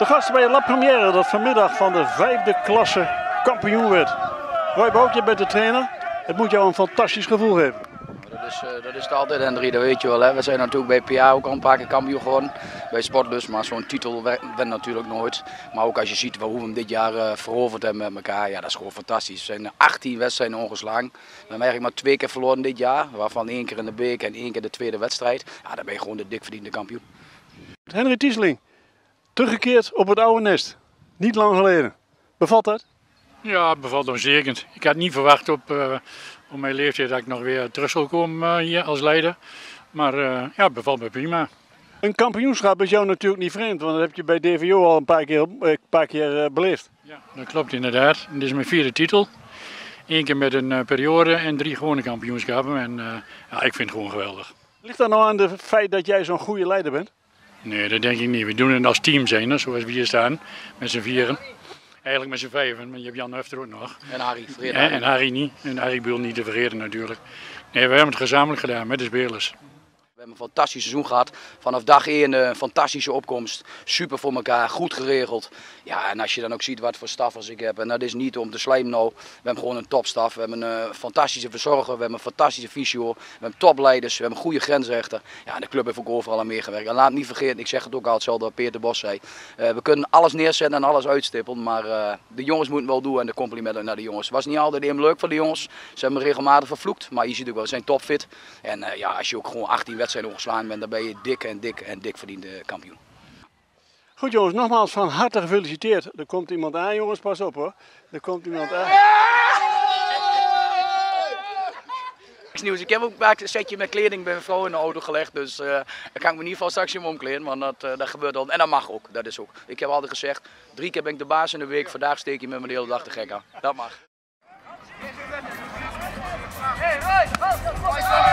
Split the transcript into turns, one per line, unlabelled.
De gasten bij La Première dat vanmiddag van de 5e klasse kampioen werd. Roy Bouk, je bent de trainer. Het moet jou een fantastisch gevoel geven.
Dat is het altijd, Henry, dat weet je wel. Hè. We zijn natuurlijk bij PA ook al een paar keer kampioen geworden. Bij Sportlust, maar zo'n titel wint natuurlijk nooit. Maar ook als je ziet hoe we hem dit jaar veroverd hebben met elkaar, ja, dat is gewoon fantastisch. Er zijn 18 wedstrijden ongeslagen. We hebben eigenlijk maar 2 keer verloren dit jaar. Waarvan 1 keer in de beker en 1 keer de tweede wedstrijd. Ja, dan ben je gewoon de dik verdiende kampioen.
Henry Tiesling, teruggekeerd op het oude nest. Niet lang geleden. Bevalt dat?
Ja, het bevalt uitstekend. Ik had niet verwacht op mijn leeftijd dat ik nog weer terug zou komen hier als leider. Maar ja, het bevalt me prima.
Een kampioenschap is jou natuurlijk niet vreemd, want dat heb je bij DVO al een paar keer beleefd.
Ja, dat klopt inderdaad. Dit is mijn 4e titel. 1 keer met een periode en 3 gewone kampioenschappen. En ja, ik vind het gewoon geweldig.
Ligt dat nou aan het feit dat jij zo'n goede leider bent?
Nee, dat denk ik niet. We doen het als team zijn, zoals we hier staan, met z'n vieren. Eigenlijk met z'n 5, maar je hebt Jan Hufter ook nog.
En Harry, vergeet
Harry. En Harry niet. En Harry Buul niet te vergeten natuurlijk. Nee, we hebben het gezamenlijk gedaan met de spelers.
We hebben een fantastisch seizoen gehad. Vanaf dag 1 een fantastische opkomst. Super voor elkaar, goed geregeld. Ja, en als je dan ook ziet wat voor staffers ik heb. En dat is niet om te slijmen nou. We hebben gewoon een topstaf. We hebben een fantastische verzorger. We hebben een fantastische fysio. We hebben topleiders. We hebben een goede grensrechter. Ja, en de club heeft ook overal aan meegewerkt. En laat niet vergeten, ik zeg het ook al hetzelfde wat Peter Bos zei. We kunnen alles neerzetten en alles uitstippelen. Maar de jongens moeten wel doen en de complimenten naar de jongens. Het was niet altijd even leuk voor de jongens. Ze hebben me regelmatig vervloekt. Maar je ziet ook wel, ze zijn topfit. En ja, als je ook gewoon 18 wedstrijden ongeslagen bent, dan ben je dik verdiende kampioen.
Goed jongens, nogmaals van harte gefeliciteerd. Er komt iemand aan jongens, pas op hoor. Er komt iemand aan.
Nieuws. Ik heb ook een setje met kleding bij mijn vrouw in de auto gelegd, dus daar kan ik me in ieder geval straks in omkleden, want dat gebeurt al. En dat mag ook, dat is ook. Ik heb altijd gezegd, 3 keer ben ik de baas in de week, vandaag steek je met mijn de hele dag de gek aan. Dat mag.